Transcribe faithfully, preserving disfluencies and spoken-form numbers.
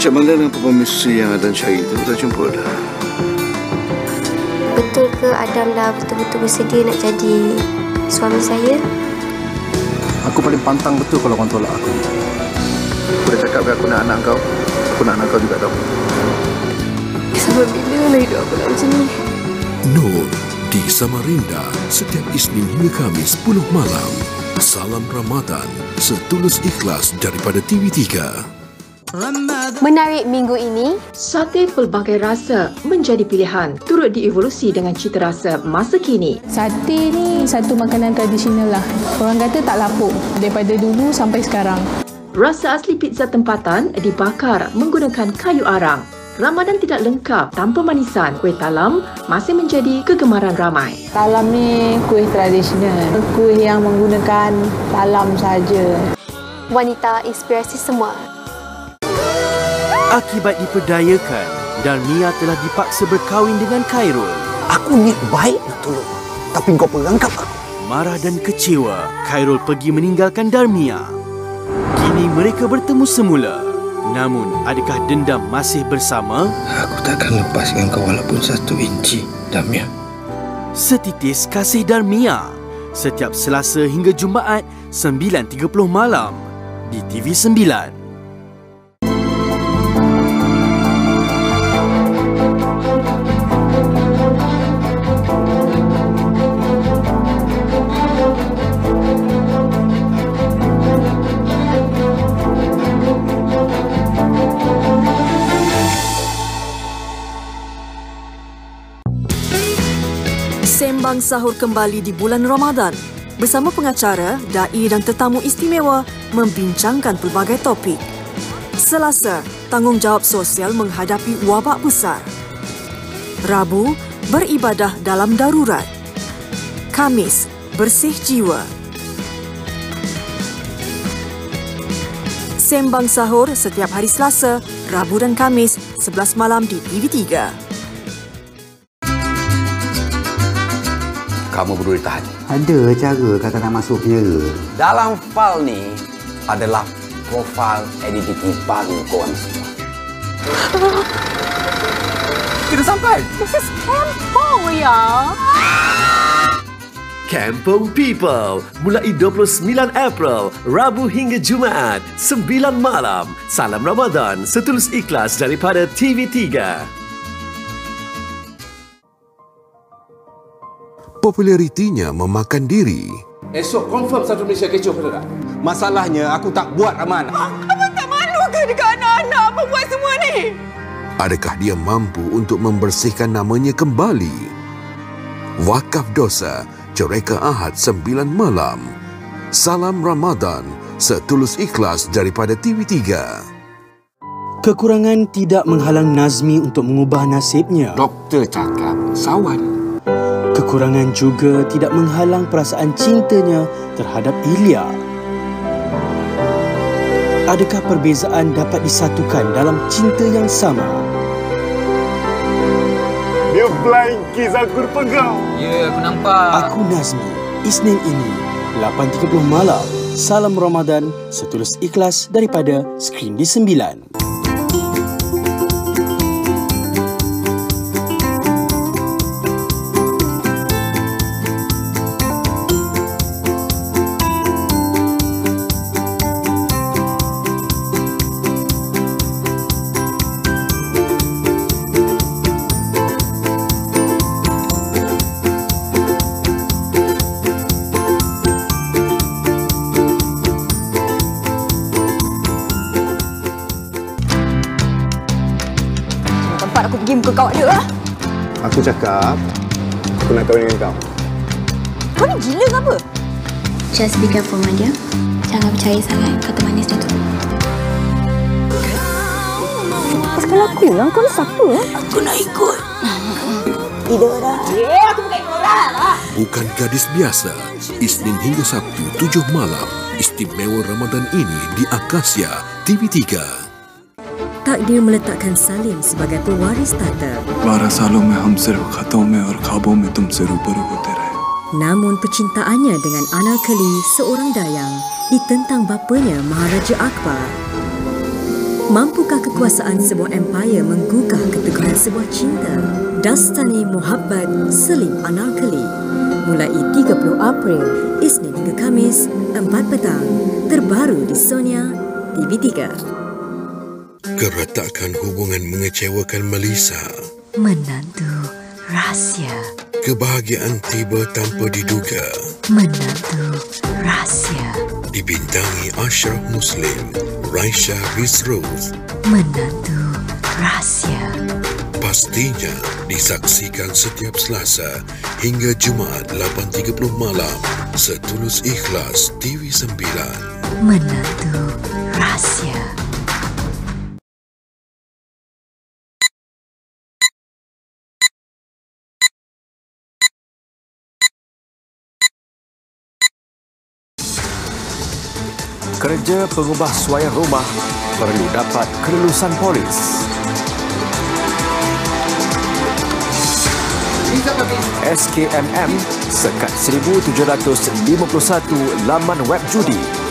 Macam mana dengan perempuan misteri yang Adam cari itu? Dah jumpa dah? Betul ke Adam dah betul-betul bersedia nak jadi suami saya? Aku paling pantang betul kalau orang tolak aku. Aku dah cakap ke aku nak anak kau. Aku nak anak kau juga tahu. Sampai bila nak hidup aku nak macam ni? Nur di Samarinda setiap Isnin hingga Khamis sepuluh malam. Salam Ramadan setulus ikhlas daripada T V tiga. Menarik minggu ini, Sate pelbagai rasa menjadi pilihan, turut dievolusi dengan cita rasa masa kini. Sate ni satu makanan tradisional lah. Orang kata tak lapuk daripada dulu sampai sekarang. Rasa asli pizza tempatan dibakar menggunakan kayu arang. Ramadan tidak lengkap tanpa manisan. Kuih talam masih menjadi kegemaran ramai. Talam ni kuih tradisional. Kuih yang menggunakan talam saja. wanita inspirasi semua. Akibat diperdayakan, Darmia telah dipaksa berkahwin dengan Khairul. Aku niat baik nak tolong, tapi kau perangkap aku. Marah dan kecewa, Khairul pergi meninggalkan Darmia. Kini mereka bertemu semula. Namun, adakah dendam masih bersama? Aku takkan lepaskan kau walaupun satu inci, Darmia. Setitis Kasih Darmia. Setiap Selasa hingga Jumaat, sembilan tiga puluh malam di T V sembilan. Sembang Sahur kembali di bulan Ramadan bersama pengacara, dai dan tetamu istimewa membincangkan pelbagai topik. Selasa, tanggungjawab sosial menghadapi wabak besar. Rabu, beribadah dalam darurat. Khamis, bersih jiwa. Sembang Sahur setiap hari Selasa, Rabu dan Khamis, sebelas malam di T V tiga. Kamu berdua ditahan. Ada cara kata nak masuk penjara. Dalam file ni adalah profil identiti baru korang semua. Kita sampai. This is Kampung, ya. Kampung People, mulai dua puluh sembilan April, Rabu hingga Jumaat, sembilan malam. Salam Ramadan, setulus ikhlas daripada T V tiga. Popularitinya memakan diri. Esok confirm satu Malaysia kecoh ke tak? Masalahnya aku tak buat aman. Abang tak malu ke dekat anak-anak apa buat semua ni? Adakah dia mampu untuk membersihkan namanya kembali? Wakaf dosa, Cereka Ahad sembilan malam. Salam Ramadan, setulus ikhlas daripada T V tiga. Kekurangan tidak menghalang Nazmi untuk mengubah nasibnya. Doktor cakap sawan. Kekurangan juga tidak menghalang perasaan cintanya terhadap Ilya. Adakah perbezaan dapat disatukan dalam cinta yang sama? Dia flying kiss aku pegang. Ya, aku nampak. Aku Nazmi, Isnin ini, lapan tiga puluh malam. Salam Ramadan, setulus ikhlas daripada Skrin di sembilan. Aku pergi muka kau ada lah. Aku cakap, aku nak kahwin dengan kau. Kau ni gila ke apa? Just be careful, Nadia. Jangan percaya sangat kata manis dia tu. Kalau aku pulang, kau ni siapa? Aku nak ikut. Tidur dah. Eh, aku bukan ikut orang lah. Bukan gadis biasa. Isnin hingga Sabtu tujuh malam. Istimewa Ramadan ini di Akasia T V tiga. Takdir meletakkan Salim sebagai pewaris tata. बारह सालों में हम सिर्फ ख़तों में और ख्वाबों में तुमसे रूबरू होते रहे. Namun percintaannya dengan Anarkali, seorang dayang, ditentang bapanya Maharaja Akbar. Mampukah kekuasaan sebuah empire menggugah keteguhan sebuah cinta? Dastani Muhabbat Selim Anarkali. Mulai tiga puluh April, Isnin hingga Khamis, empat petang. Terbaru di Sonia T V tiga. Keretakan hubungan mengecewakan Melissa. Menantu rahsia. Kebahagiaan tiba tanpa diduga. Menantu rahsia. Dibintangi Ashraf Muslim, Raisya Rizrose. Menantu rahsia. Pastinya disaksikan setiap Selasa hingga Jumaat lapan tiga puluh malam setulus ikhlas T V sembilan. Menantu rahsia. Kerja pengubah suaian rumah perlu dapat kelulusan polis. S K M M sekat seribu tujuh ratus lima puluh satu laman web judi.